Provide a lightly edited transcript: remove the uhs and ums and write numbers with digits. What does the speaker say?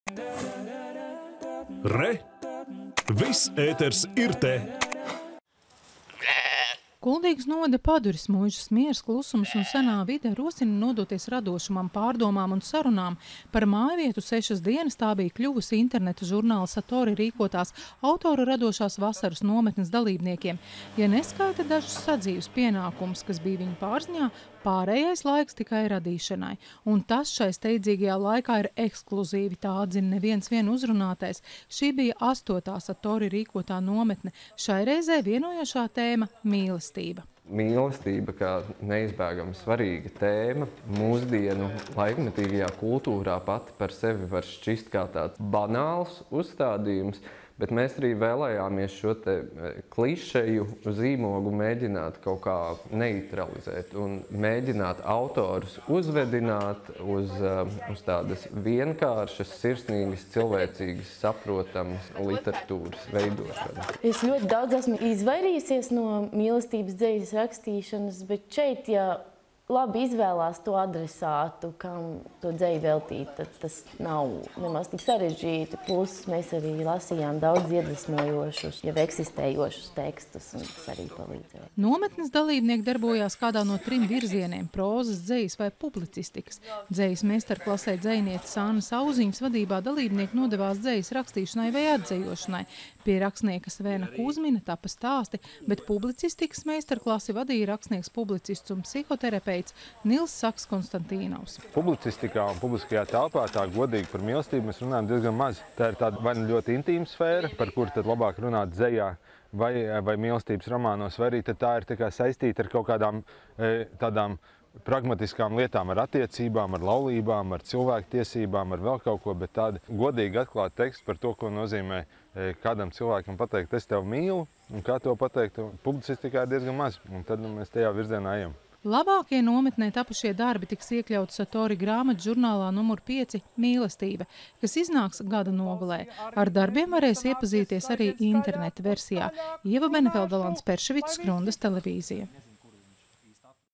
Re! Viss ēters ir te! Kuldīgas novada Paduris mūžas miers, klusums un senā vide rosina nodoties radošumam, pārdomām un sarunām. Par mājvietu 6 dienas tā bija kļuvusi interneta žurnāla Satori rīkotās autoru radošās vasaras nometnes dalībniekiem. Ja neskaita dažus sadzīves pienākumus, kas bija viņu pārziņā, pārējais laiks tikai radīšanai. Un tas šai steidzīgajā laikā ir ekskluzīvi, tā atzina neviens vien uzrunātais. Šī bija 8. Satori rīkotā nometne. Šai reizē vienojošā tēma – mīlestība. Mīlestība kā neizbēgama svarīga tēma mūsdienu laikmetīgajā kultūrā pati par sevi var šķist kā tāds banāls uzstādījums, bet mēs arī vēlējāmies šo te klišeju zīmogu mēģināt kaut kā neutralizēt un mēģināt autorus uzvedināt uz tādas vienkāršas, sirsnīgas, cilvēcīgas, saprotamas literatūras veidošanas. Es ļoti daudz esmu izvairījusies no mīlestības dzejas rakstīšanas, bet šeit, ja labi izvēlās to adresātu, kam to dzeju veltīt, tad tas nav nemaz tik sarežģīti. Plus mēs arī lasījām daudz iedvesmojošus, jau eksistējošus tekstus, un tas arī palīdzēja. Nometnes dalībnieki darbojās kādā no 3 virzieniem – prozas, dzejas vai publicistikas. Dzejas meistarklasē dzejnieces Annas Auziņas vadībā dalībnieki nodevās dzejas rakstīšanai vai atdzejošanai. Pie rakstnieka Svena Kuzmina tapa stāsti, bet publicistikas meistarklasi vadīja rakstnieks, publicists un psihoterapeits Nils Saks Konstantīnovs. Publicistikā un publiskajā telpā tā godīgi par mīlestību mēs runājam diezgan maz. Tā ir tāda vai ļoti intīma sfēra, par kuru tad labāk runāt dzejā vai mīlestības romānos, vai arī tad tā ir saistīta ar kaut kādām tādām pragmatiskām lietām, ar attiecībām, ar laulībām, ar cilvēktiesībām, ar vēl kaut ko, bet tādi godīgi atklāt tekstu par to, ko nozīmē kādam cilvēkam pateikt, es tevi mīlu, un kā to pateikt, publicistikā ir diezgan maz, un tad mēs tajā virzienā ejam. Labākie nometnē tapušie darbi tiks iekļauti Satori grāmatu žurnālā numur 5 Mīlestība, kas iznāks gada nogalē. Ar darbiem varēs iepazīties arī interneta versijā. Ieva Benefelda, Lants Perševics, Skrundas televīzija.